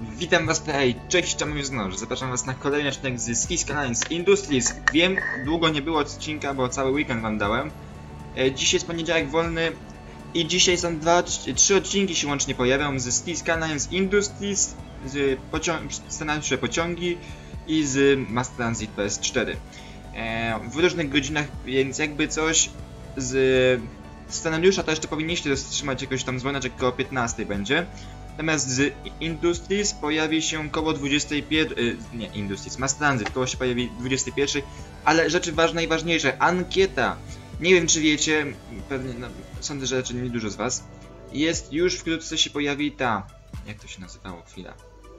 Witam was tutaj, cześć, czemu znowu, zapraszam was na kolejny odcinek z Skiscanalins Industries. Wiem, długo nie było odcinka, bo cały weekend wam dałem. Dzisiaj jest poniedziałek wolny i dzisiaj są trzy odcinki się łącznie pojawią z Skiscanalins Industries, z scenariusze pociągi i z Mass Transit PS4. W różnych godzinach, więc jakby coś z scenariusza to jeszcze powinniście wstrzymać jakoś tam dzwoneczek koło 15 będzie. Natomiast z Industries pojawi się koło 21... nie, Industries, Mass Transit koło się pojawi 21, ale rzeczy ważne i ważniejsze, ankieta. Nie wiem czy wiecie, pewnie, no, sądzę, że raczej nie dużo z was. Jest już wkrótce się pojawi ta... jak to się nazywało? Chwila.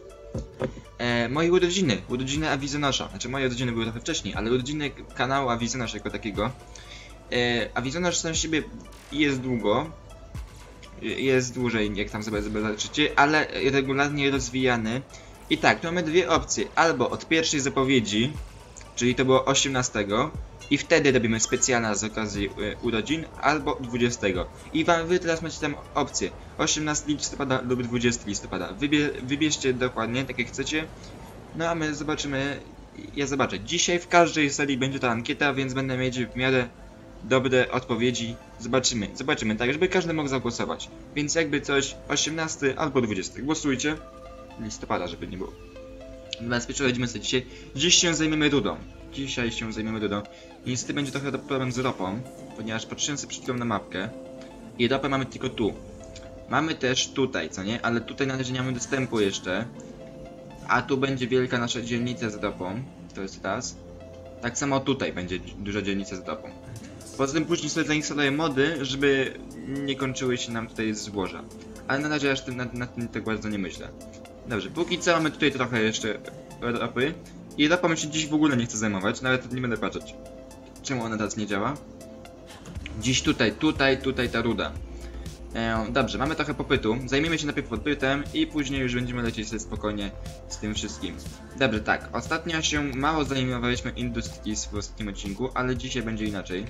Moje urodziny Awizonosza. Znaczy moje urodziny były trochę wcześniej, ale urodziny kanału Awizonosz jako takiego. Awizonosz sam siebie jest długo. Jest dłużej, jak tam sobie zobaczycie, ale regularnie rozwijany. I tak, tu mamy dwie opcje. Albo od pierwszej zapowiedzi, czyli to było 18 i wtedy robimy specjalna z okazji urodzin, albo 20. I wy teraz macie tam opcję 18 listopada lub 20 listopada. Wybierzcie dokładnie, tak jak chcecie. No a my zobaczymy, ja zobaczę. Dzisiaj w każdej serii będzie ta ankieta, więc będę mieć w miarę dobre odpowiedzi. Zobaczymy, tak, żeby każdy mógł zagłosować. Więc jakby coś 18 albo 20. Głosujcie. Listopada, żeby nie było. Natomiast przechodzimy sobie dzisiaj. Dziś się zajmiemy rudą. Niestety będzie trochę problem z ropą, ponieważ patrzyłem sobie przed chwilą na mapkę i ropę mamy tylko tu. Mamy też tutaj, co nie? Ale tutaj na razie nie mamy dostępu jeszcze. A tu będzie wielka nasza dzielnica z ropą. To jest raz. Tak samo tutaj będzie duża dzielnica z ropą. Poza tym później sobie zainstaluję mody, żeby nie kończyły się nam tutaj złoża. Ale na razie aż nad tym tak bardzo nie myślę. Dobrze, póki co mamy tutaj trochę jeszcze ropy. I ropą się dziś w ogóle nie chcę zajmować, nawet nie będę patrzeć czemu ona teraz nie działa. Dziś tutaj ta ruda. Dobrze, mamy trochę popytu. Zajmiemy się najpierw popytem i później już będziemy lecieć sobie spokojnie z tym wszystkim. Dobrze, tak, ostatnio się mało zajmowaliśmy Industries w ostatnim odcinku, ale dzisiaj będzie inaczej.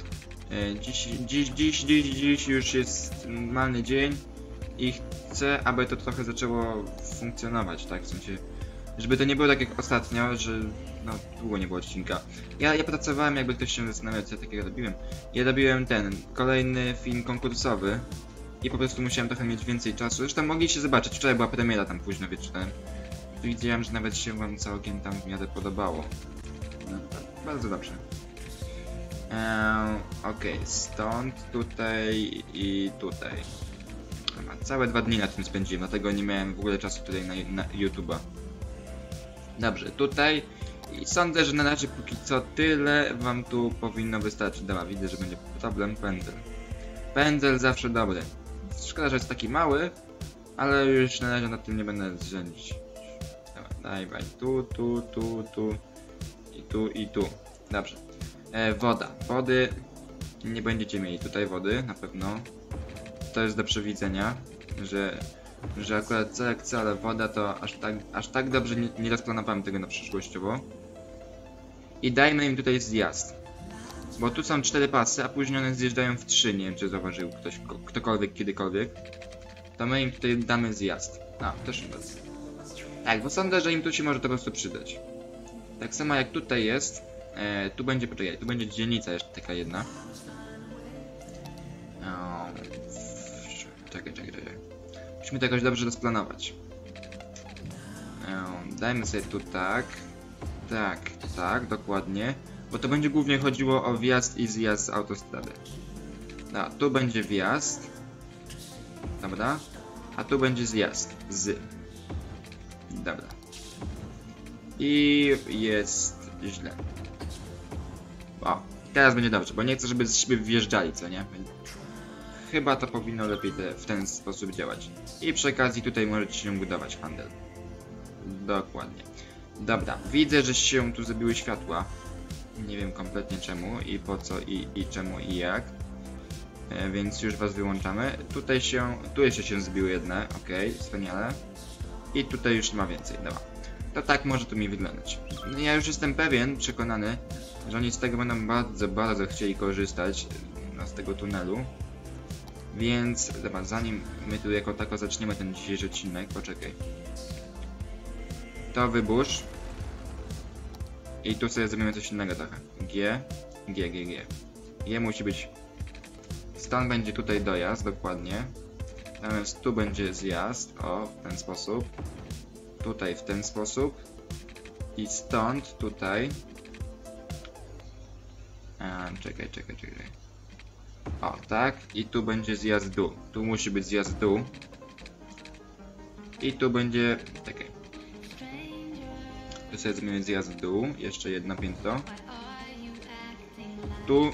Dziś już jest normalny dzień i chcę, aby to trochę zaczęło funkcjonować, tak? W sensie, żeby to nie było tak jak ostatnio, że no długo nie było odcinka. Ja pracowałem, jakby ktoś się zastanawiał, co ja takiego robiłem. Ja robiłem ten kolejny film konkursowy i po prostu musiałem trochę mieć więcej czasu. Zresztą mogliście zobaczyć, wczoraj była premiera tam późno wieczorem. Widziałem, że nawet się wam całkiem tam w miarę podobało. No, bardzo dobrze. Okej, stąd, tutaj i tutaj. Całe 2 dni na tym spędziłem, dlatego nie miałem w ogóle czasu tutaj na YouTube'a. Dobrze, tutaj i sądzę, że na razie póki co tyle wam tu powinno wystarczyć. Dobra, widzę, że będzie problem. Pędzel zawsze dobry. Szkoda, że jest taki mały, ale już na razie nad tym nie będę zrzędzić. Dobra, daj, tu i tu. Dobrze. Woda. Wody nie będziecie mieli tutaj wody, na pewno. To jest do przewidzenia, że akurat co jak co, ale woda to aż tak dobrze nie rozplanowałem tego na przyszłościowo. I dajmy im tutaj zjazd. Bo tu są 4 pasy, a później one zjeżdżają w 3, nie wiem czy zauważył ktokolwiek kiedykolwiek. To my im tutaj damy zjazd. A, też chyba. Tak, bo sądzę, że im tu się może to po prostu przydać. Tak samo jak tutaj jest. Tu będzie, poczekaj, tu będzie dzielnica jeszcze taka jedna. Czekaj. Musimy to jakoś dobrze rozplanować. Dajmy sobie tu tak, dokładnie. Bo to będzie głównie chodziło o wjazd i zjazd z autostrady. No, tu będzie wjazd. Dobra. A tu będzie zjazd z. Dobra. I jest źle. O, teraz będzie dobrze, bo nie chcę, żeby z siebie wjeżdżali, co nie? Chyba to powinno lepiej w ten sposób działać. I przy okazji tutaj możecie się budować handel. Dokładnie. Dobra, widzę, że się tu zrobiły światła. Nie wiem kompletnie czemu i po co i czemu i jak. Więc już was wyłączamy. Tu jeszcze się zbiły jedne, okej, wspaniale. I tutaj już nie ma więcej, dobra. To tak może to mi wyglądać. Ja już jestem przekonany, że oni z tego będą bardzo chcieli korzystać. Z tego tunelu. Więc, dobra, zanim my tu jako tako zaczniemy ten dzisiejszy odcinek, poczekaj. To wyburz. I tu sobie zrobimy coś innego trochę. G. G musi być... Stąd będzie tutaj dojazd, dokładnie. Natomiast tu będzie zjazd, o, w ten sposób. Tutaj w ten sposób. I stąd tutaj... Czekaj. O, tak. I tu będzie zjazd w dół. Tu musi być zjazd w dół. I tu będzie... Czekaj. Tu sobie zrobimy zjazd w dół. Jeszcze jedno piętro. Tu...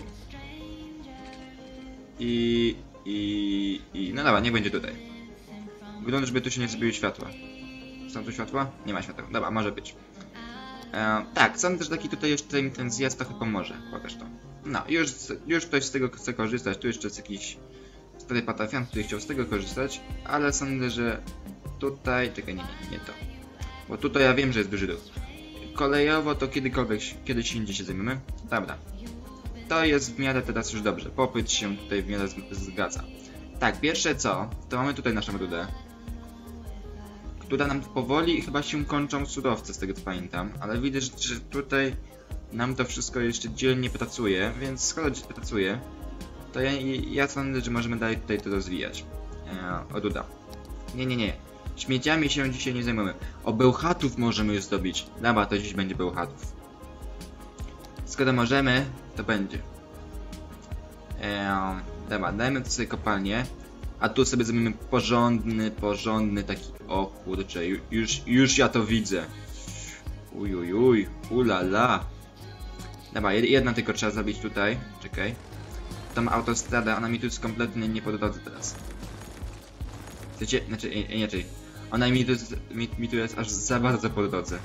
No dobra, nie będzie tutaj. Wygląda, żeby tu się nie zrobiły światła. Są tu światła? Nie ma światła. Dobra, może być. Tak, sądzę, że taki tutaj jeszcze ten zjazd trochę pomoże. Pokaż to. No, już ktoś z tego chce korzystać. Tu jeszcze jest jakiś stary patafian, który chciał z tego korzystać. Ale sądzę, że tutaj... Czekaj, nie to. Bo tutaj ja wiem, że jest duży ruch. Kolejowo to kiedyś indziej się zajmiemy. Dobra. To jest w miarę teraz już dobrze. Popyt się tutaj w miarę zgadza. Tak, pierwsze co, to mamy tutaj naszą rudę, która nam powoli chyba się kończą surowce, z tego co pamiętam, ale widać, że tutaj nam to wszystko jeszcze dzielnie pracuje, więc skoro pracuje, to ja sądzę, że możemy dalej tutaj to rozwijać. Ruda. Nie. Śmieciami się dzisiaj nie zajmujemy. O, bełchatów możemy już zdobyć. Dobra, to dziś będzie bełchatów. Skoro możemy, to będzie. Dobra, dajmy tu sobie kopalnię. A tu sobie zrobimy porządny taki... O kurczę, już ja to widzę. Uj, ulala. Dobra, jedna tylko trzeba zrobić tutaj. Czekaj. Tą autostradę, ona mi tu jest kompletnie nie po drodze teraz. Chcecie? Znaczy, inaczej. Ona mi tu jest aż za bardzo po drodze.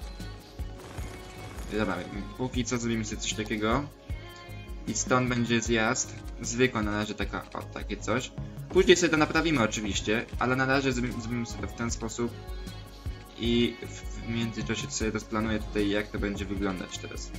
Dobra, póki co zrobimy sobie coś takiego. I stąd będzie zjazd. Zwykła na razie taka, o, takie coś. Później sobie to naprawimy oczywiście, ale na razie zrobimy sobie to w ten sposób. I w międzyczasie sobie rozplanuję tutaj, jak to będzie wyglądać teraz.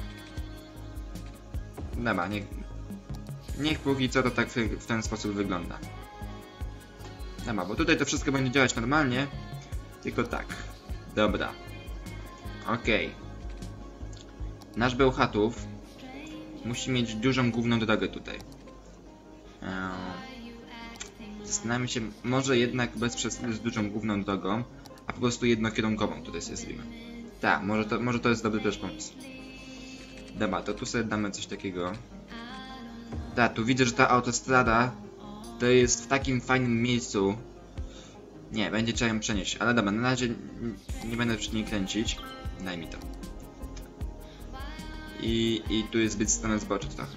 Dobra, niech póki co to tak w ten sposób wygląda. Dobra, bo tutaj to wszystko będzie działać normalnie. Tylko tak. Dobra. Okej. Nasz Bełchatów musi mieć dużą główną drogę tutaj. Zastanawiam się, może jednak bez przesady z dużą główną drogą, a po prostu jednokierunkową tutaj sobie zrobimy. Tak, może to jest dobry też pomysł. Dobra, to tu sobie damy coś takiego. Tak, tu widzę, że ta autostrada to jest w takim fajnym miejscu. Nie, będzie trzeba ją przenieść, ale dobra, na razie nie będę przy niej kręcić. Daj mi to. I tu jest zbyt strona zboczu trochę.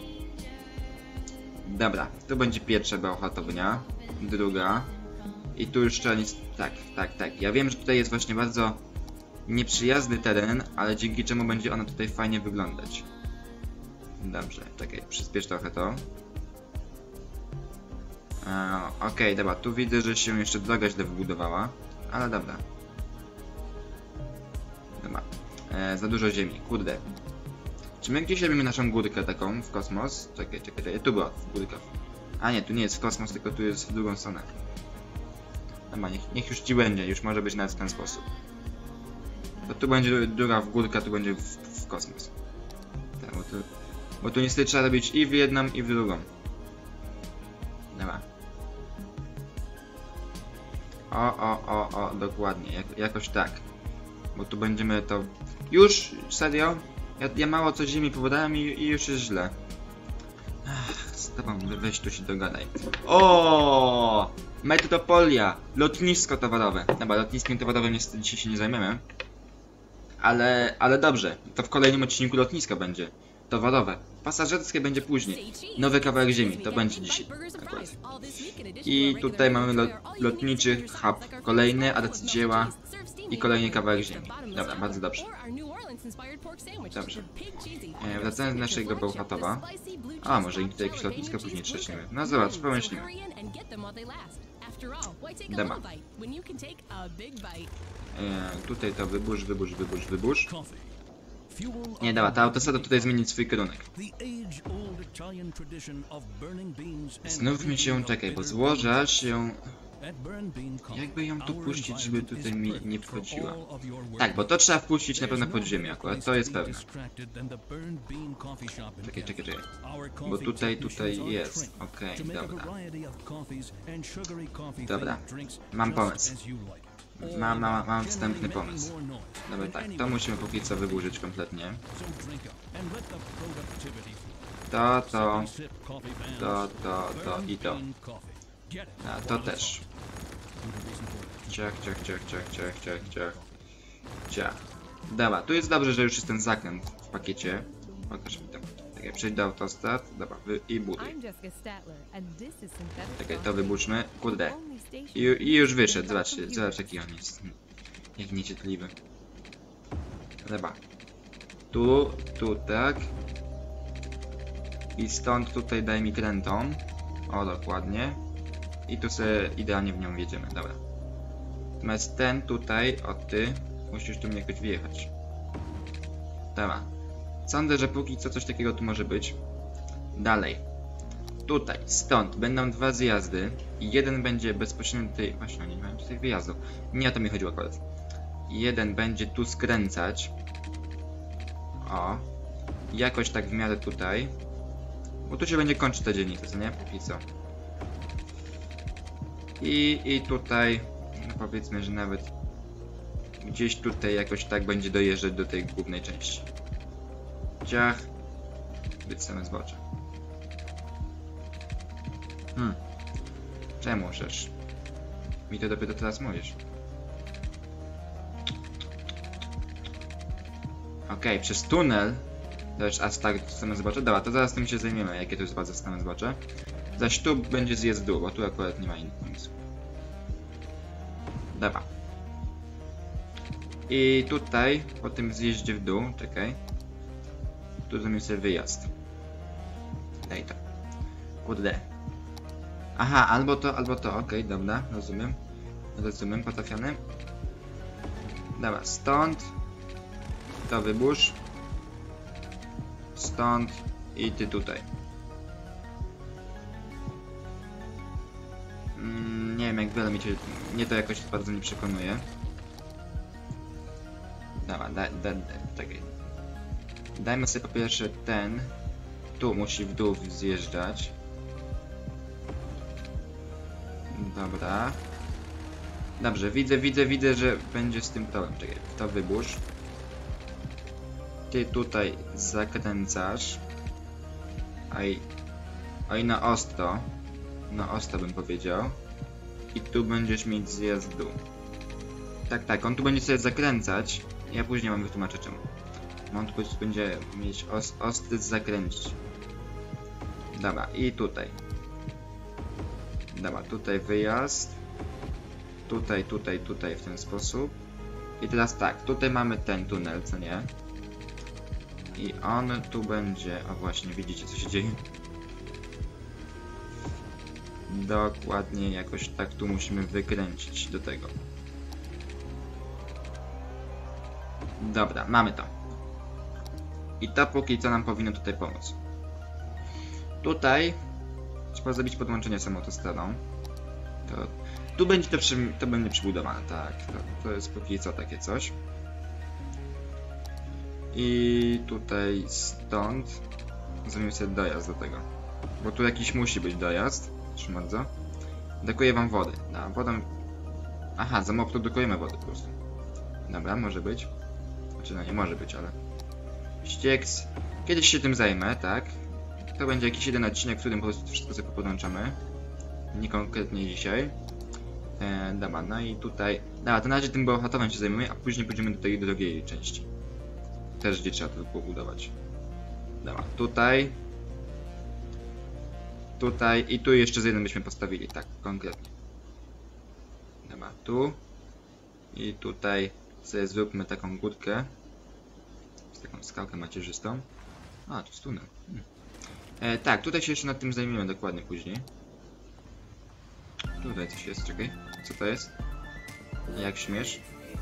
Dobra, tu będzie pierwsza bełchatownia, druga. I tu już trzeba nic... Tak. Ja wiem, że tutaj jest właśnie bardzo nieprzyjazny teren, ale dzięki czemu będzie ona tutaj fajnie wyglądać. Dobrze, czekaj, przyspiesz trochę to. Okej, dobra, tu widzę, że się jeszcze droga źle wybudowała, ale dobra. Dobra, za dużo ziemi, kurde. Czy my gdzieś robimy naszą górkę taką w kosmos? Czekaj, tu była górka. A nie, tu nie jest w kosmos, tylko tu jest w drugą stronę. Dobra, niech już ci będzie, już może być nawet w ten sposób. To tu będzie druga w górkę, tu będzie w kosmos. Tak, bo tu niestety trzeba robić i w jedną, i w drugą. Dobra. O, dokładnie, jakoś tak. Bo tu będziemy to... Już? Serio? Ja mało co ziemi powodałem i już jest źle. Z tobą, weź tu się dogadaj. O, Metropolia! Lotnisko towarowe. Dobra, lotniskiem towarowym niestety dzisiaj się nie zajmiemy. Ale dobrze, to w kolejnym odcinku lotnisko będzie. Towarowe. Pasażerskie będzie później. Nowy kawałek ziemi, to będzie dzisiaj. Akurat. I tutaj mamy lotniczy hub. Kolejny arcydzieła i kolejny kawałek ziemi. Dobra, bardzo dobrze. Dobrze. Wracając do naszego Bełchatowa. A, może im tutaj jakieś lotnisko później trześniemy. No zobacz, pomyślimy. Dobra. Tutaj to wyburz. Nie, dobra, ta autostrada tutaj zmienić swój kierunek. Znów mi się, czekaj, bo złoża się Jakby ją tu puścić, żeby tutaj mi nie wchodziła? Tak, bo to trzeba wpuścić na pewno pod ziemię akurat, to jest pewne. Czekaj. Bo tutaj jest. Okej, dobra. Dobra, mam pomysł. Mam wstępny pomysł. Dobra, tak, to musimy póki co wyburzyć kompletnie. To i to. A, to też. Ciach. Dobra, tu jest dobrze, że już jest ten zakręt w pakiecie. Pokaż mi to. Czekaj, przejdź do autostrad. Dobra, i buduj. Czekaj, to wyburzmy. Kurde. I już wyszedł, zobaczcie, zobacz jaki on jest. Jak niecierpliwy. Dobra. Tu tak. I stąd tutaj daj mi krętą. O, dokładnie. I tu sobie idealnie w nią wjedziemy, dobra. Natomiast ten tutaj, ty, musisz tu mnie jakoś wjechać. Dobra. Sądzę, że póki co coś takiego tu może być. Dalej. Tutaj, stąd będą dwa zjazdy. I jeden będzie bezpośrednio tutaj... Właśnie, nie mam tutaj wyjazdu. Nie o to mi chodziło akurat. Jeden będzie tu skręcać. O. Jakoś tak w miarę tutaj. Bo tu się będzie kończyć ta dzielnica, co nie? Póki co. I tutaj, no powiedzmy, że nawet gdzieś tutaj jakoś tak będzie dojeżdżać do tej głównej części. Ciach. Być same zbocze. Czemu możesz? Mi to dopiero teraz mówisz. Okej, przez tunel to już aż tak same zbocze. Dobra, to zaraz tym się zajmiemy, jakie to jest bardzo same zbocze. Zaś tu będzie zjazd w dół, bo tu akurat nie ma innych pomysłów. Dobra. I tutaj, po tym zjeździe w dół, czekaj. Tu zrobimy sobie wyjazd. Daj to. Kurde. Aha, albo to, okej, dobra, rozumiem, potrafiony. Dobra, stąd. To wyburz. Stąd i ty tutaj. Nie wiem, jak wiele mnie to jakoś bardzo nie przekonuje. Dobra, czekaj. Dajmy sobie po pierwsze ten. Tu musi w dół zjeżdżać. Dobra. Dobrze, widzę, że będzie z tym problem. Czekaj, to wyburz. Ty tutaj zakręcasz. Oj, na ostro. Na ostro bym powiedział. I tu będziesz mieć zjazd w dół. Tak, on tu będzie sobie zakręcać. Ja później wam wytłumaczę czemu. On tu będzie mieć ostry zakręcić. Dobra, i tutaj. Dobra, tutaj wyjazd. Tutaj w ten sposób. I teraz tak, tutaj mamy ten tunel, co nie? I on tu będzie... O właśnie, widzicie co się dzieje? Dokładnie jakoś tak tu musimy wykręcić do tego. Dobra, mamy to. I to póki co nam powinno tutaj pomóc. Tutaj trzeba zrobić podłączenie z autostradą. Tu będzie to będzie przybudowane, tak. To jest póki co takie coś. I tutaj stąd zrobimy sobie dojazd do tego. Bo tu jakiś musi być dojazd. Proszę bardzo. Dokuję wam wody. Wodą... Aha, za mało produkujemy wody po prostu. Dobra, może być. Znaczy, no nie może być, ale... Ścieks. Kiedyś się tym zajmę, tak. To będzie jakiś jeden odcinek, w którym po prostu wszystko sobie podłączamy. Nie konkretnie dzisiaj. Dobra, no i tutaj... Dobra, to na razie tym bohaterem się zajmujemy, a później pójdziemy do tej drugiej części. Też gdzie trzeba to pobudować. Dobra, tutaj i tu jeszcze z jeden byśmy postawili, tak, konkretnie. Dobra, tu i tutaj sobie zróbmy taką górkę z taką skałkę macierzystą. A, tu jest tunel. Tak, tutaj się jeszcze nad tym zajmiemy dokładnie później. Tutaj coś jest, czekaj. Co to jest? Jak śmiesz?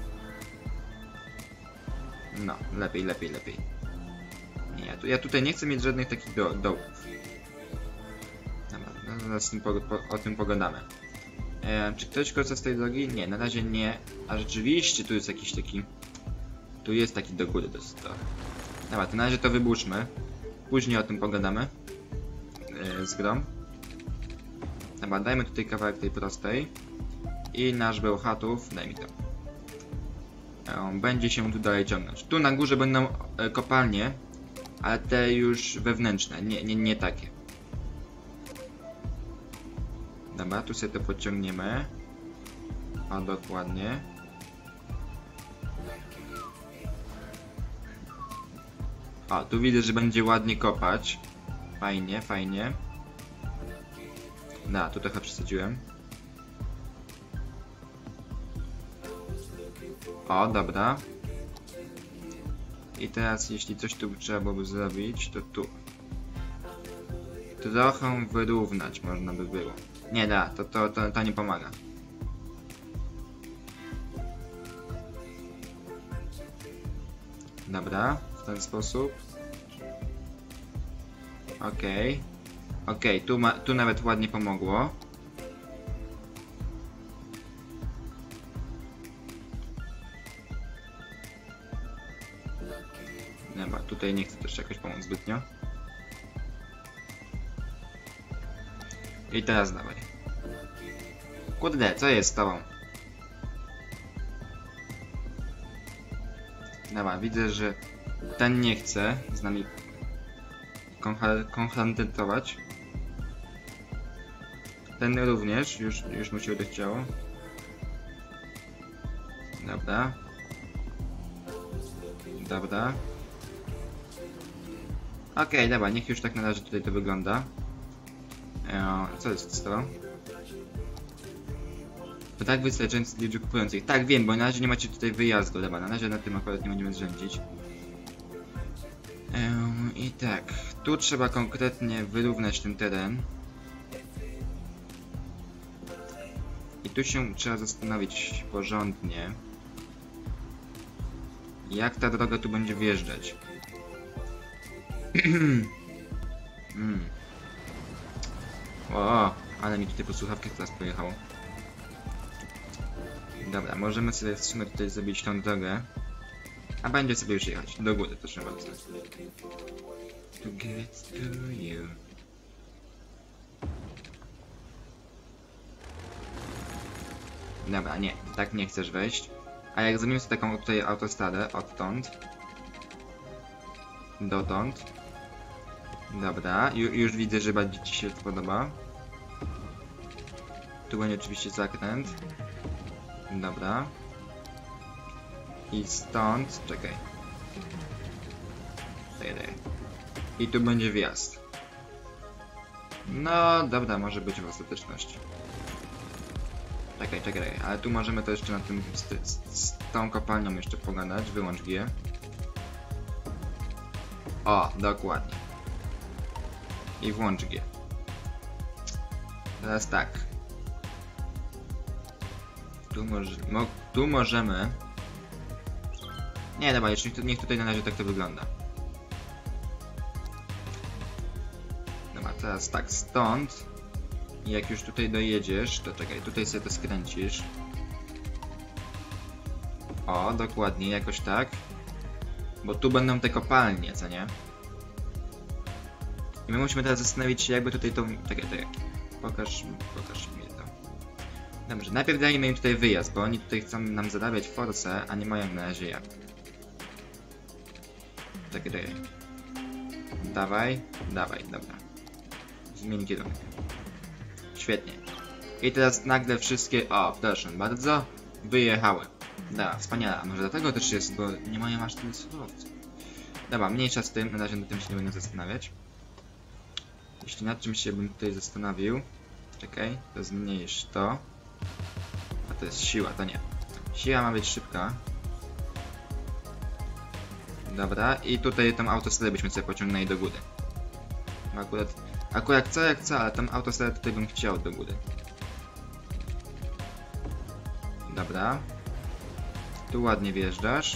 No, lepiej. Nie, ja tutaj nie chcę mieć żadnych takich dołów. Dobra, zaraz o tym pogadamy. Czy ktoś korzysta z tej drogi? Nie, na razie nie. A rzeczywiście tu jest jakiś taki... Tu jest taki do góry dosyć trochę. Dobra, to na razie to wyburzmy. Później o tym pogadamy. Z grą. Dobra, dajmy tutaj kawałek tej prostej. I nasz bełchatów, daj mi to. Będzie się tu dalej ciągnąć. Tu na górze będą kopalnie, ale te już wewnętrzne, nie takie. Dobra, tu sobie to podciągniemy. O, dokładnie. O, tu widzę, że będzie ładnie kopać. Fajnie, fajnie. Tu trochę przesadziłem. O, dobra. I teraz, jeśli coś tu trzeba byłoby zrobić, to tu. Trochę wyrównać można by było. Nie da, to nie pomaga. Dobra, w ten sposób. Okej, tu nawet ładnie pomogło. Dobra, tutaj nie chcę też jakoś pomóc zbytnio. I teraz dawaj. Kurde, co jest z tobą? Dobra, widzę, że ten nie chce z nami konfrontować. Ten również, już mu się odechciało. Dobra. Dobra. Okej, dobra, niech już tak na razie tutaj to wygląda. Co jest z tobą? To tak wystarczający liczby kupujących. Tak, wiem, bo na razie nie macie tutaj wyjazdu, dobra, na razie na tym akurat nie będziemy zrzędzić. I tak, tu trzeba konkretnie wyrównać ten teren. I tu się trzeba zastanowić porządnie, jak ta droga tu będzie wjeżdżać. O, ale mi tutaj po słuchawkach teraz pojechało. Dobra, możemy sobie w sumie tutaj zrobić tą drogę. A będzie sobie już jechać. Do góry, proszę bardzo. To get to you. Dobra, nie, tak nie chcesz wejść. A jak zrobimy sobie taką tutaj autostradę, odtąd dotąd. Dobra, już widzę, że bardziej ci się to podoba. Tu będzie oczywiście zakręt. Dobra. I stąd, czekaj. I tu będzie wjazd. No, dobra, może być w ostateczności. Czekaj, ale tu możemy to jeszcze na tym, z tą kopalnią jeszcze pogadać. Wyłącz G. O, dokładnie. I włącz G. Teraz tak. Tu możemy... Nie, dobra, jeszcze niech tutaj na razie tak to wygląda. Dobra, teraz tak, stąd. I jak już tutaj dojedziesz, to czekaj, tutaj sobie to skręcisz. O, dokładnie, jakoś tak. Bo tu będą te kopalnie, co nie? I my musimy teraz zastanowić się, jakby tutaj to... Czekaj. Pokaż mi to. Dobrze, najpierw dajmy im tutaj wyjazd, bo oni tutaj chcą nam zarabiać forsę, a nie mają na razie jak. Czekaj. Dawaj, dobra. Zmień kierunek. Świetnie. I teraz nagle wszystkie... O, proszę bardzo. Wyjechały. Da, wspaniale. A może dlatego też jest, bo nie mają aż tyle surowców. Dobra, mniejsza z tym. Na razie na tym się nie będę zastanawiać. Jeśli nad czymś się bym tutaj zastanowił... Czekaj, to zmniejsz to. A to jest siła, to nie. Siła ma być szybka. Dobra, i tutaj tą autostradę byśmy sobie pociągnęli do góry. Akurat co jak co, ale tą autostradę tutaj bym chciał do góry. Dobra. Tu ładnie wjeżdżasz.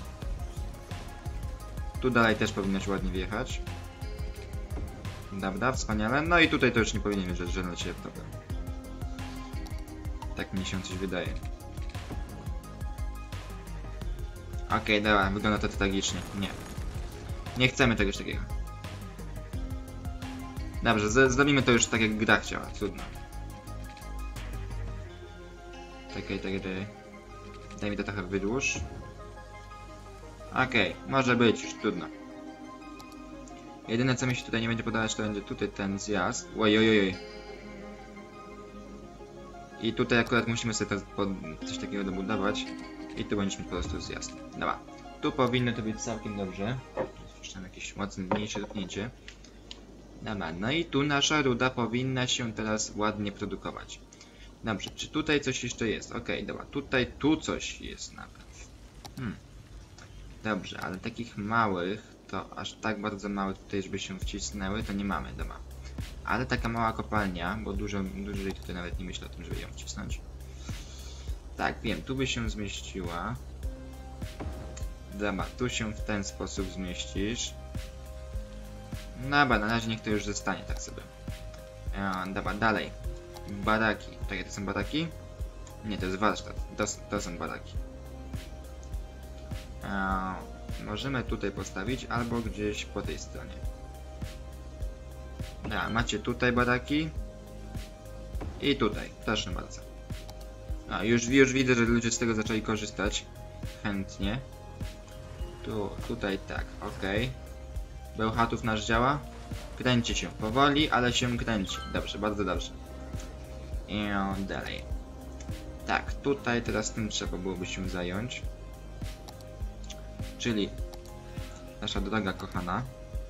Tu dalej też powinnaś ładnie wjechać. Dobra, wspaniale. No i tutaj to już nie powinien mieć żadnego się problem. Tak mi się coś wydaje. Okej, dobra, wygląda to tragicznie. Nie. Nie chcemy czegoś takiego. Dobrze, zrobimy to już tak jak gra chciała, trudno. Czekaj. Daj mi to trochę wydłuż. Okej, może być, już trudno. Jedyne co mi się tutaj nie będzie podobać, to będzie tutaj ten zjazd. Ojojojoj. I tutaj akurat musimy sobie coś takiego dobudować. I tu będziesz mieć po prostu zjazd. Dobra. Tu powinno to być całkiem dobrze. Jeszcze tam jakieś mocniejsze dotknięcie. Dobra, no i tu nasza ruda powinna się teraz ładnie produkować. Dobrze, czy tutaj coś jeszcze jest? Okej, dobra, tu coś jest nawet. Dobrze, ale takich małych, to aż tak bardzo małe tutaj, żeby się wcisnęły, to nie mamy, dobra. Ale taka mała kopalnia, bo dłużej tutaj nawet nie myślę o tym, żeby ją wcisnąć. Tak, wiem, tu by się zmieściła. Dobra, tu się w ten sposób zmieścisz. Dobra, na razie niech to już zostanie tak sobie. Dobra, dalej. Baraki. Czekaj, to są baraki? Nie, to jest warsztat. To są baraki. Możemy tutaj postawić, albo gdzieś po tej stronie. Macie tutaj baraki. I tutaj, proszę bardzo. Już widzę, że ludzie z tego zaczęli korzystać. Chętnie. Tutaj tak, okej. Bełchatów nasz działa. Kręci się powoli, ale się kręci. Dobrze, bardzo dobrze. I dalej. Tak, tutaj teraz tym trzeba byłoby się zająć. Czyli nasza droga kochana.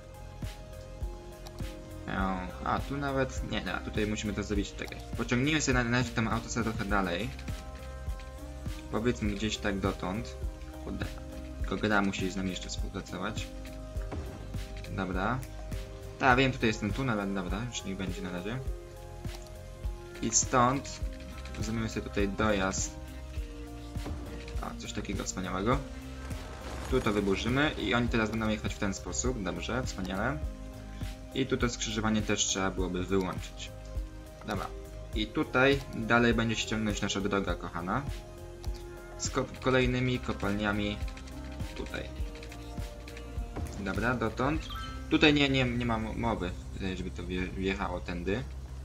Tu nawet... Nie, tutaj musimy to zrobić. Czekaj. Pociągnijmy sobie na razie tam autostradę trochę dalej. Powiedzmy gdzieś tak dotąd. Tylko gra musi z nami jeszcze współpracować. Dobra. Tak, wiem, tutaj jest ten tunel, dobra, już niech będzie na razie. I stąd zrobimy sobie tutaj dojazd. Coś takiego wspaniałego. Tu to wyburzymy i oni teraz będą jechać w ten sposób. Dobrze, wspaniale. I tu to skrzyżowanie też trzeba byłoby wyłączyć. Dobra. I tutaj dalej będzie się ciągnąć nasza droga kochana. Z kolejnymi kopalniami tutaj. Dobra, dotąd. Tutaj nie ma mowy, żeby to wjechało tędy.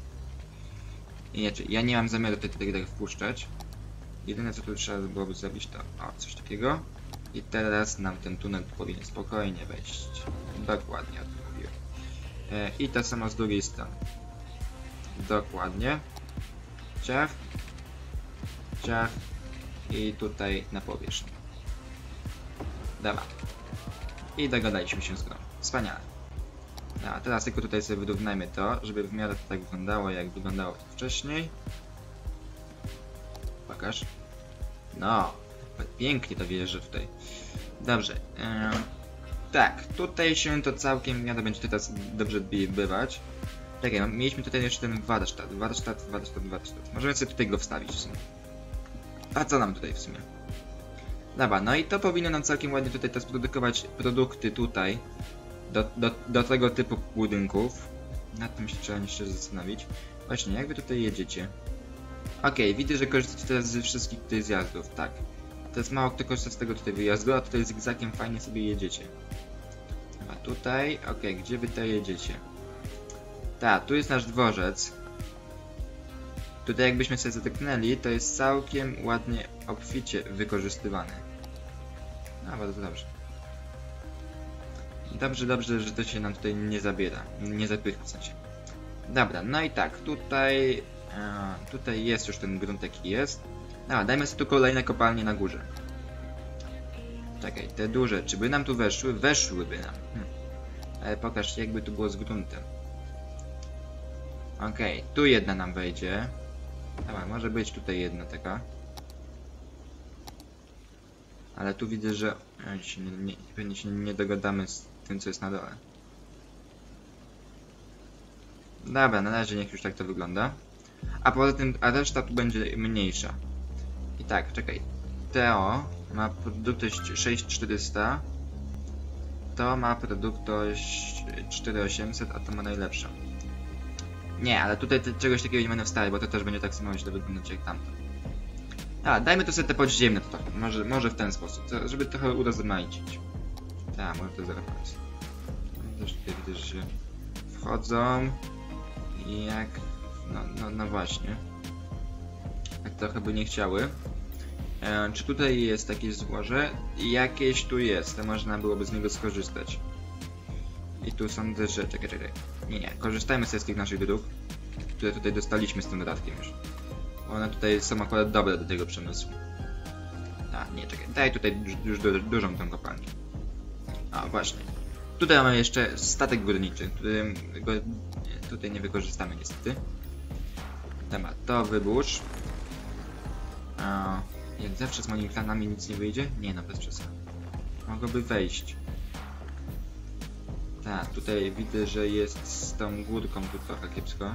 Ja nie mam zamiaru tego wpuszczać. Jedyne co tu trzeba byłoby zrobić to coś takiego. I teraz nam ten tunel powinien spokojnie wejść. Dokładnie o tym mówiłem. I to samo z drugiej strony. Dokładnie. Ciach. Ciach. I tutaj na powierzchni. Dobra. I dogadaliśmy się z grą. Wspaniale. A teraz tylko tutaj sobie wyrównajmy to, żeby w miarę to tak wyglądało, jak wyglądało to wcześniej. Pokaż. No, pięknie to wjeżdża tutaj. Dobrze. Tak, tutaj się to całkiem w miarę będzie teraz dobrze bywać. Czekaj, mieliśmy tutaj jeszcze ten warsztat. Możemy sobie tutaj go wstawić w sumie. A co nam tutaj w sumie? Dobra, no i to powinno nam całkiem ładnie tutaj teraz produkować produkty tutaj. Do tego typu budynków. Nad tym się trzeba jeszcze zastanowić. Właśnie, jak wy tutaj jedziecie? Okej, widzę, że korzystacie teraz ze wszystkich tych zjazdów, tak. Teraz mało kto korzysta z tego tutaj wyjazdu, a tutaj zygzakiem fajnie sobie jedziecie. A tutaj, gdzie wy tutaj jedziecie? Tak, tu jest nasz dworzec. Tutaj jakbyśmy sobie zatknęli, to jest całkiem ładnie, obficie wykorzystywany. Bardzo dobrze. Dobrze, że to się nam tutaj nie zabiera, nie zapycha w sensie. Dobra, no i tak, tutaj jest już ten grunt jaki jest. Dobra, dajmy sobie tu kolejne kopalnie na górze. Czekaj, te duże, czy by nam tu weszły? Weszłyby nam. Ale pokaż jakby tu było z gruntem. Tu jedna nam wejdzie. Dobra, może być tutaj jedna taka. Ale tu widzę, że pewnie się nie dogadamy z tym, co jest na dole. Dobra, na razie niech już tak to wygląda. A poza tym, reszta tu będzie mniejsza. I tak, czekaj. Teo ma produktność 6400. To ma produktność 4800, a to ma najlepszą. Nie, ale tutaj czegoś takiego nie będę wstawiać, bo to też będzie tak samo źle wyglądać jak tamto. A, dajmy to sobie te podziemne trochę. Może w ten sposób, żeby trochę urozmaicić. Tak, może to zerwać. Też tutaj widzę, że się wchodzą. I jak... No właśnie. Tak trochę by nie chciały. Czy tutaj jest jakieś złoże? Jakieś tu jest, to można byłoby z niego skorzystać. I tu sądzę, że... Czekaj. Nie. Korzystajmy sobie z tych naszych dróg, które tutaj dostaliśmy z tym dodatkiem już. One tutaj są akurat dobre do tego przemysłu. A, nie, czekaj. Daj tutaj już dużą tą kopalnię. A, właśnie. Tutaj mamy jeszcze statek górniczy, którego tutaj nie wykorzystamy niestety. Temat to wybórz. Jak zawsze z moimi planami nic nie wyjdzie? Nie no, bez przesady. Mogłoby wejść. Tak, tutaj widzę, że jest z tą górką tu trochę kiepsko.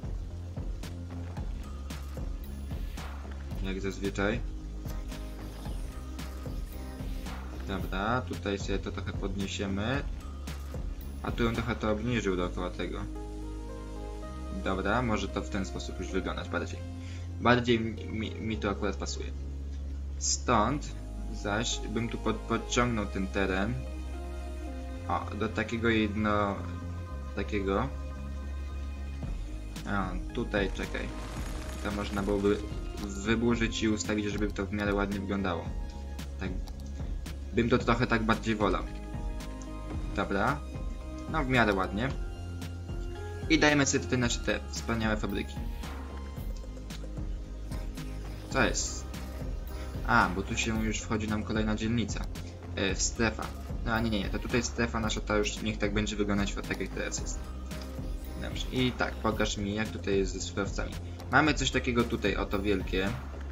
Jak zazwyczaj. Dobra, tutaj sobie to trochę podniesiemy. A tu ją trochę to obniżył dookoła tego. Dobra, może to w ten sposób już wyglądać bardziej. Bardziej mi to akurat pasuje. Stąd zaś bym tu podciągnął ten teren. O, do takiego takiego. A, tutaj czekaj. To można byłoby wyburzyć i ustawić, żeby to w miarę ładnie wyglądało. Tak. Bym to trochę tak bardziej wolał. Dobra. No w miarę ładnie. I dajemy sobie tutaj nasze te wspaniałe fabryki. Co jest? A, bo tu się już wchodzi nam kolejna dzielnica. Strefa. No a nie, to tutaj strefa nasza, ta już niech tak będzie wyglądać tak jak teraz jest. Dobrze. I tak, pokaż mi jak tutaj jest ze surowcami. Mamy coś takiego tutaj, oto wielkie.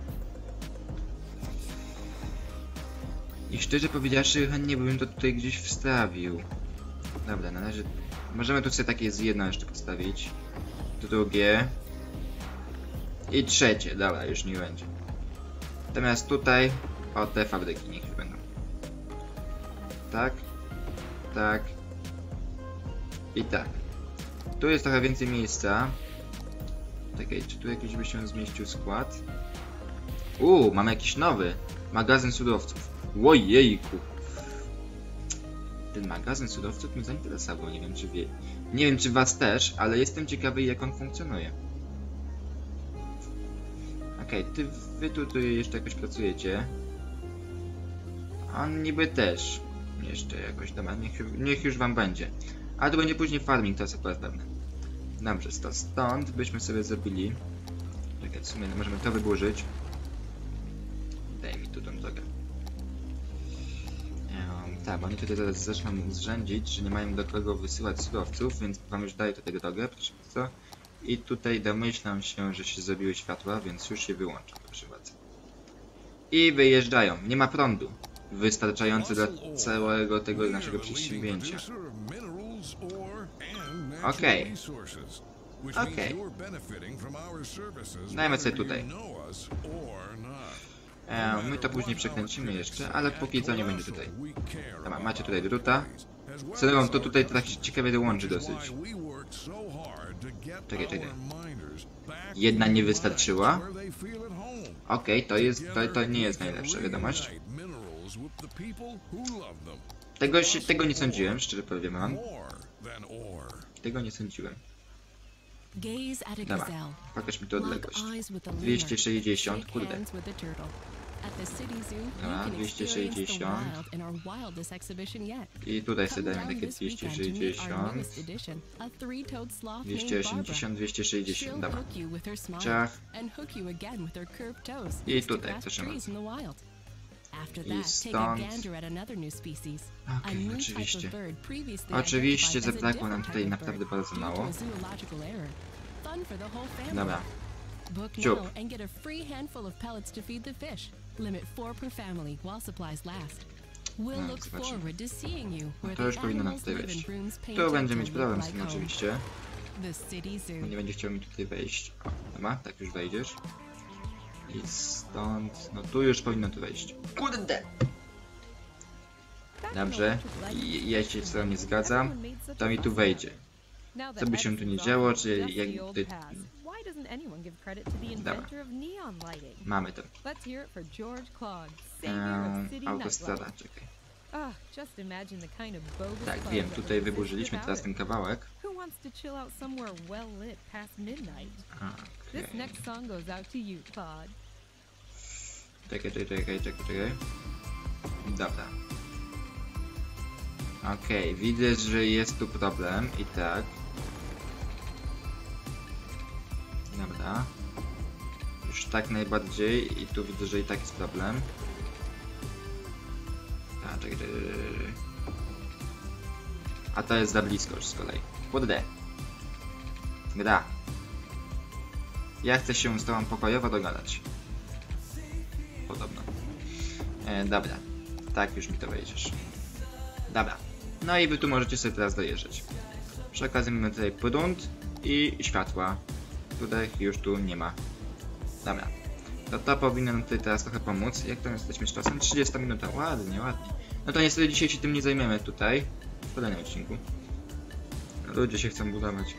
I szczerze powiedziawszy, chętnie bym to tutaj gdzieś wstawił. Dobra, na razie możemy tu sobie takie jedno jeszcze postawić. Drugie. I trzecie, dobra, już nie będzie. Natomiast tutaj, o te fabryki niech już będą. Tak. Tak. I tak. Tu jest trochę więcej miejsca. Czekaj, czy tu jakiś by się zmieścił skład? Mamy jakiś nowy magazyn surowców. Ojejku. Ten magazyn surowców mnie zainteresował, nie wiem czy wie. Nie wiem czy was też, ale jestem ciekawy jak on funkcjonuje. Okej, wy tutaj jeszcze jakoś pracujecie. On niby też. Jeszcze jakoś, dobra, niech już wam będzie. A to będzie później farming, to jest akurat pewne. Dobrze, stąd byśmy sobie zrobili. Czekaj, w sumie możemy to wyburzyć. Daj mi tu tą drogę. Tak, bo oni tutaj zaraz zaczną zrzędzić, że nie mają do kogo wysyłać surowców, więc wam już daję tutaj drogę, proszę bardzo. I tutaj domyślam się, że się zrobiły światła, więc już je wyłączam, proszę bardzo. I wyjeżdżają. Nie ma prądu wystarczający dla całego tego naszego przedsięwzięcia. Okej. Dajmy sobie tutaj. My to później przekręcimy jeszcze, ale póki co nie będzie tutaj. Dobra, macie tutaj druta. Serio, to tutaj to tak ciekawie dołączy dosyć. Czekaj. Jedna nie wystarczyła. Okej, to nie jest najlepsza wiadomość. Tego nie sądziłem, szczerze powiem wam. Tego nie sądziłem. Dobra, pokaż mi tu odległość. 260, kurde. Dobra, 260. I tutaj sobie dajmy takie 260. 280, 260, dobra. Ciach. I tutaj, proszę bardzo. I stąd... Okej, oczywiście. Oczywiście zabrakło nam tutaj naprawdę bardzo mało. Dobra. Ciup. No, to już powinno nam tutaj wejść. Tu będzie mieć problem z tym oczywiście. Bo nie będzie chciał mi tutaj wejść. O, dobra, tak już wejdziesz. I stąd... No tu już powinno tu wejść. Kurde! Dobrze. Ja się z tym nie zgadzam. To mi tu wejdzie. Co by się tu nie działo, czy jak tutaj Why doesn't anyone give credit to the inventor of neon lighting? Mamy to. Let's hear it for George Claude, savior of city Autostrada, nightlife. czekaj. Just imagine the kind of bogus Tak, clubs wiem, that tutaj would exist wyburzyliśmy without teraz it. ten kawałek. Who wants to chill out somewhere well lit past midnight? This Okej. next song goes out to you, Claude. Czekaj. Dobra. Okej, widzę, że jest tu problem i tak. Dobra. Już tak najbardziej i tu widzę, że i tak jest problem. Tak, czekaj. A to jest za blisko już z kolei. Kurde. Gra. Ja chcę się z tobą pokojowo dogadać. Podobno. Dobra. Tak, już mi to wejdziesz. Dobra. No i wy tu możecie sobie teraz dojeżdżać. Przy okazji mamy tutaj prąd i światła, których już tu nie ma. Dobra. To powinno nam tutaj teraz trochę pomóc. Jak tam jesteśmy z czasem? 30 minuta. Ładnie. No to niestety dzisiaj się tym nie zajmiemy tutaj. W kolejnym odcinku. Ludzie się chcą budować.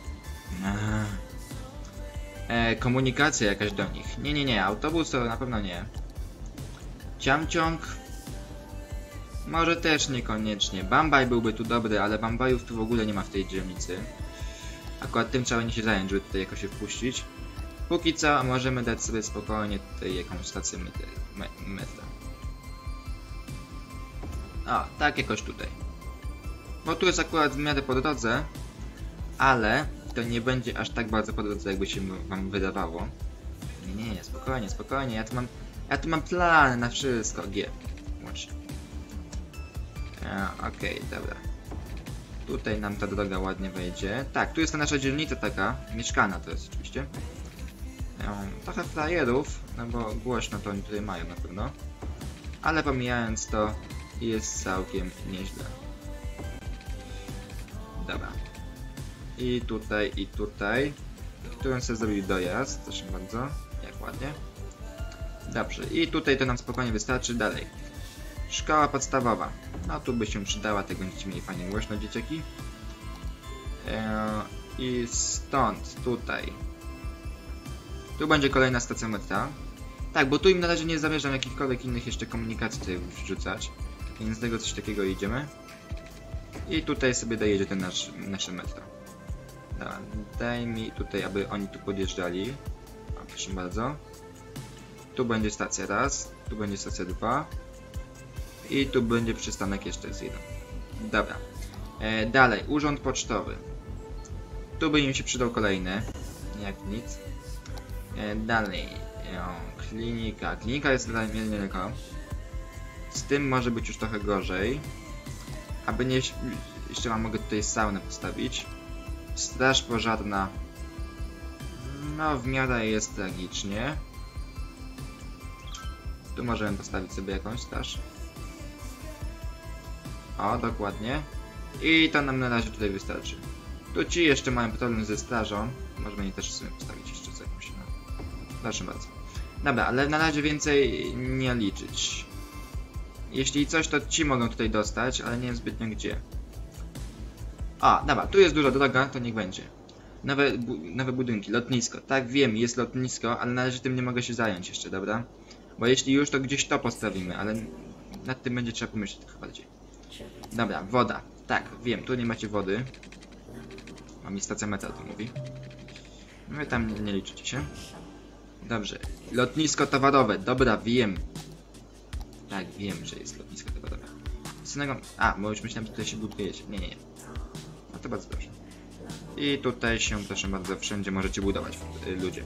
Komunikacja jakaś do nich. Nie. Autobus to na pewno nie. Ciamciąg. Może też niekoniecznie. Bambaj byłby tu dobry, ale Bambajów tu w ogóle nie ma w tej dzielnicy. Akurat tym trzeba nie się zająć, żeby tutaj jakoś się wpuścić. Póki co możemy dać sobie spokojnie tutaj jakąś stację metra. O, tak jakoś tutaj. Bo tu jest akurat w miarę po drodze, ale to nie będzie aż tak bardzo po drodze, jakby się wam wydawało. Nie, spokojnie. Ja tu mam plany na wszystko. G. Właśnie. Okej, dobra. Tutaj nam ta droga ładnie wejdzie. Tak, tu jest ta nasza dzielnica taka, mieszkana to jest oczywiście. Trochę frajerów, no bo głośno to oni tutaj mają na pewno. Ale pomijając to, jest całkiem nieźle. Dobra. I tutaj. Którym sobie zrobił dojazd, proszę bardzo. Jak ładnie. Dobrze, i tutaj to nam spokojnie wystarczy. Dalej. Szkoła podstawowa. No tu by się przydała, tego będziecie mieli fajnie głośno, dzieciaki. I stąd, tutaj. Tu będzie kolejna stacja metra. Tak, bo tu im na razie nie zamierzam jakichkolwiek innych jeszcze komunikacji tutaj wrzucać. Więc z tego coś takiego idziemy. I tutaj sobie dojedzie ten nasze metro. Dobra, daj mi tutaj, aby oni tu podjeżdżali. O, proszę bardzo. Tu będzie stacja raz, tu będzie stacja 2. I tu będzie przystanek jeszcze z jeden. Dobra. Dalej, urząd pocztowy. Tu by im się przydał kolejny. Jak nic. Dalej. Klinika. Klinika jest dla mnie niedaleko. Z tym może być już trochę gorzej. Aby nie... Jeszcze mogę tutaj saunę postawić. Straż pożarna. No, w miarę jest tragicznie. Tu możemy postawić sobie jakąś straż. O, dokładnie. I to nam na razie tutaj wystarczy. Tu ci jeszcze mają problem ze strażą. Możemy je też sobie postawić jeszcze co jakąś. No. Proszę bardzo. Dobra, ale na razie więcej nie liczyć. Jeśli coś, to ci mogą tutaj dostać, ale nie wiem zbytnio gdzie. A, dobra, tu jest duża droga, to niech będzie. Nowe budynki, lotnisko. Tak, wiem, jest lotnisko, ale na razie tym nie mogę się zająć jeszcze, dobra? Bo jeśli już, to gdzieś to postawimy, ale nad tym będzie trzeba pomyśleć trochę bardziej. Dobra, woda. Tak, wiem, tu nie macie wody. Mam mi stacja metra tu mówi. Wy tam nie liczycie się. Dobrze. Lotnisko towarowe. Dobra, wiem. Tak, wiem, że jest lotnisko towarowe. A, bo już myślałem, że tutaj się budujecie. Nie. No to bardzo dobrze. I tutaj się, proszę bardzo, wszędzie możecie budować, ludzie.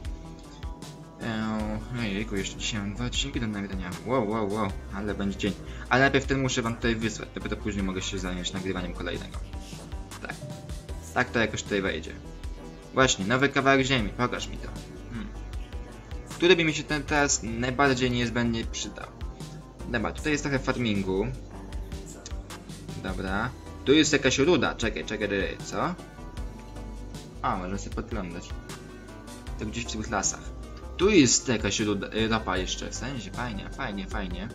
Ojejku, jeszcze dzisiaj mam 2 odcinki do nagrania. Wow, ale będzie dzień. Ale najpierw ten muszę wam tutaj wysłać, dopiero później mogę się zająć nagrywaniem kolejnego. Tak. Tak to jakoś tutaj wejdzie. Właśnie, nowy kawałek ziemi, pokaż mi to. Który by mi się teraz najbardziej niezbędnie przydał. Dobra, tutaj jest trochę farmingu. Dobra. Tu jest jakaś ruda, czekaj, co? A, można sobie podglądać. To gdzieś w tych lasach. Tu jest jakaś ropa jeszcze, w sensie, fajnie.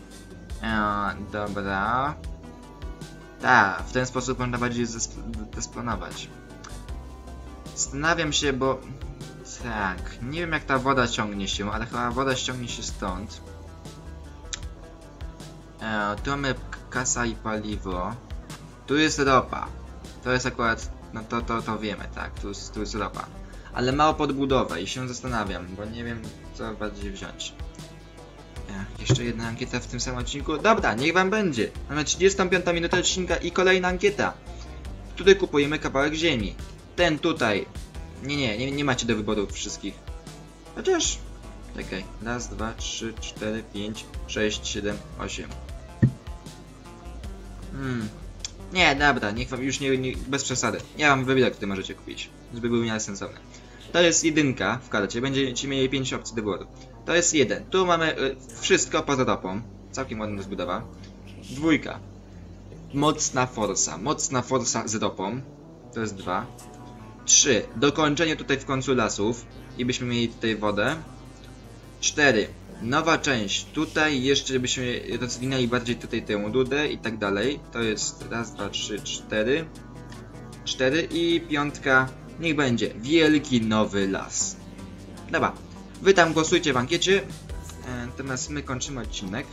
Dobra. Tak, w ten sposób można bardziej zesplanować. Zastanawiam się, bo... Tak, nie wiem jak ta woda ciągnie się, ale chyba woda ściągnie się stąd. Tu mamy kasa i paliwo. Tu jest ropa. To jest akurat... No to wiemy, tak, tu jest ropa. Ale mało podbudowę i się zastanawiam, bo nie wiem co bardziej wziąć. Jeszcze jedna ankieta w tym samym odcinku. Dobra, niech wam będzie. Mamy 35 minutę odcinka i kolejna ankieta. Tutaj kupujemy kawałek ziemi. Ten tutaj. Nie macie do wyboru wszystkich. Chociaż... Czekaj. Raz, dwa, 3, 4, 5, 6, 7, 8. Nie, dobra, niech wam już nie bez przesady. Ja wam wybiorę, które możecie kupić, żeby były w miarę sensowne. To jest jedynka w karcie, będziecie mieli 5 opcji do wyboru. To jest 1. Tu mamy wszystko poza ropą. Całkiem ładna rozbudowa. 2. Mocna forsa z ropą. To jest 2. 3. Dokończenie tutaj w końcu lasów i byśmy mieli tutaj wodę. 4. Nowa część. Tutaj jeszcze byśmy rozwinęli bardziej tutaj tę dudę i tak dalej. To jest raz, 2, 3, 4. 4 i 5. Niech będzie wielki nowy las. Dobra. Wy tam głosujcie w ankiecie. Natomiast my kończymy odcinek.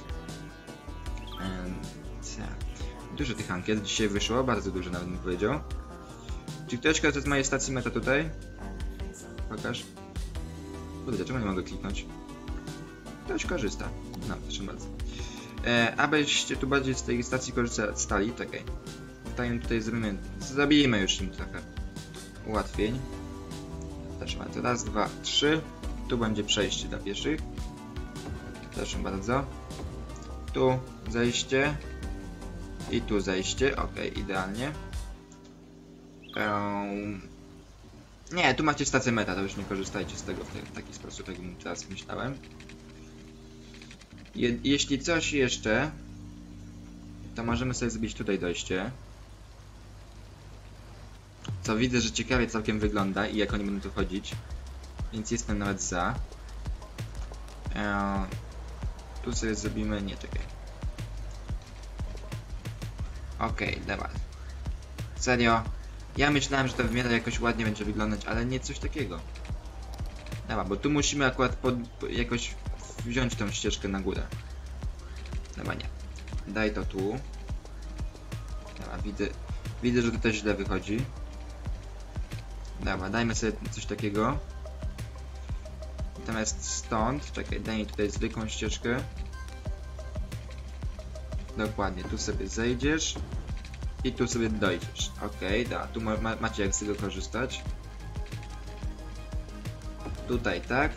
Dużo tych ankiet dzisiaj wyszło. Bardzo dużo nawet bym powiedział. Czy ktoś korzysta z mojej stacji meta tutaj? Pokaż. Kurde, czemu nie mogę kliknąć? Ktoś korzysta. No, proszę bardzo. Abyście tu bardziej z tej stacji korzystali, czekaj. Tutaj zrobimy już im trochę ułatwień. Proszę bardzo. Raz, 2, 3. Tu będzie przejście dla pieszych. Proszę bardzo. Tu zejście. I tu zejście. Ok, idealnie. Nie, tu macie stację meta, to już nie korzystajcie z tego w taki sposób, jak teraz myślałem. Jeśli coś jeszcze, to możemy sobie zrobić tutaj dojście. Co widzę, że ciekawie całkiem wygląda i jak oni będą tu chodzić. Więc jestem nawet za. Tu sobie zrobimy... Nie, czekaj. Okej, dobra. Serio. Ja myślałem, że to w miarę jakoś ładnie będzie wyglądać, ale nie coś takiego. Dobra, bo tu musimy akurat jakoś wziąć tą ścieżkę na górę. Dobra, nie. Daj to tu. Dobra, widzę, że to też źle wychodzi. Dobra, dajmy sobie coś takiego. Natomiast stąd, czekaj, daj mi tutaj zwykłą ścieżkę. Dokładnie, tu sobie zejdziesz. I tu sobie dojdziesz. Okej, da, tu macie jak z tego korzystać. Tutaj tak.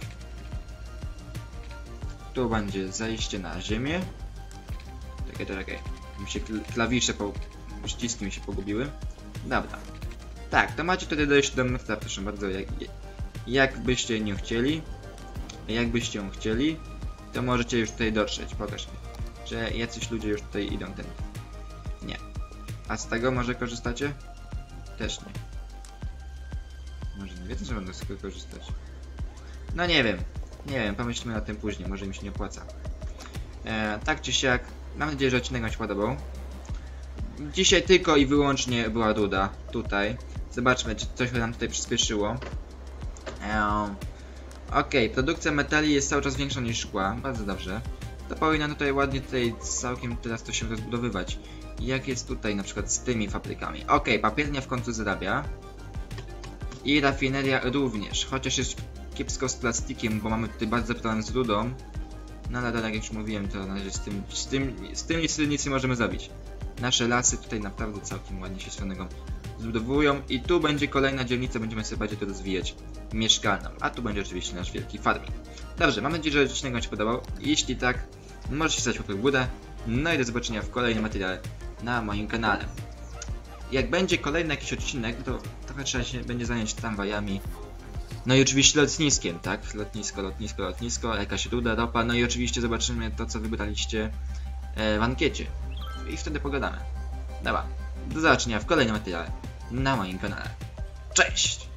Tu będzie zejście na ziemię. Czekaj. Mi się klawisze ściski mi się pogubiły. Dobra. Tak, to macie tutaj dojść do meta, proszę bardzo, jakbyście nie chcieli. Jakbyście ją chcieli, to możecie już tutaj dotrzeć. Pokaż mi, że jacyś ludzie już tutaj idą ten. Nie. A z tego może korzystacie? Też nie. Może nie wiecie, że będę z tego korzystać. No nie wiem, pomyślmy na tym później, może mi się nie opłaca. Tak czy siak, mam nadzieję, że odcinek wam się podobał. Dzisiaj tylko i wyłącznie była ruda, tutaj. Zobaczmy, czy coś nam tutaj przyspieszyło. Okej, produkcja metali jest cały czas większa niż szkła, bardzo dobrze. To powinno tutaj ładnie całkiem teraz to się rozbudowywać. Jak jest tutaj na przykład z tymi fabrykami. Okej, papiernia w końcu zarabia. I rafineria również, chociaż jest kiepsko z plastikiem, bo mamy tutaj bardzo problem z rudą. No ale jak już mówiłem, to na razie z tym nic nie możemy zrobić. Nasze lasy tutaj naprawdę całkiem ładnie się swoją zbudowują i tu będzie kolejna dzielnica, będziemy sobie bardziej to rozwijać mieszkalną, a tu będzie oczywiście nasz wielki farming. Dobrze, mam nadzieję, że odcinek wam się podobał. Jeśli tak, możecie stać łapkę w górę. No i do zobaczenia w kolejnym materiale na moim kanale. Jak będzie kolejny jakiś odcinek, to trochę trzeba się będzie zająć tramwajami. No i oczywiście lotniskiem, tak? Lotnisko, jakaś ruda, ropa. No i oczywiście zobaczymy to, co wybraliście w ankiecie. I wtedy pogadamy. Dobra, do zobaczenia w kolejnym materiale na moim kanale. Cześć!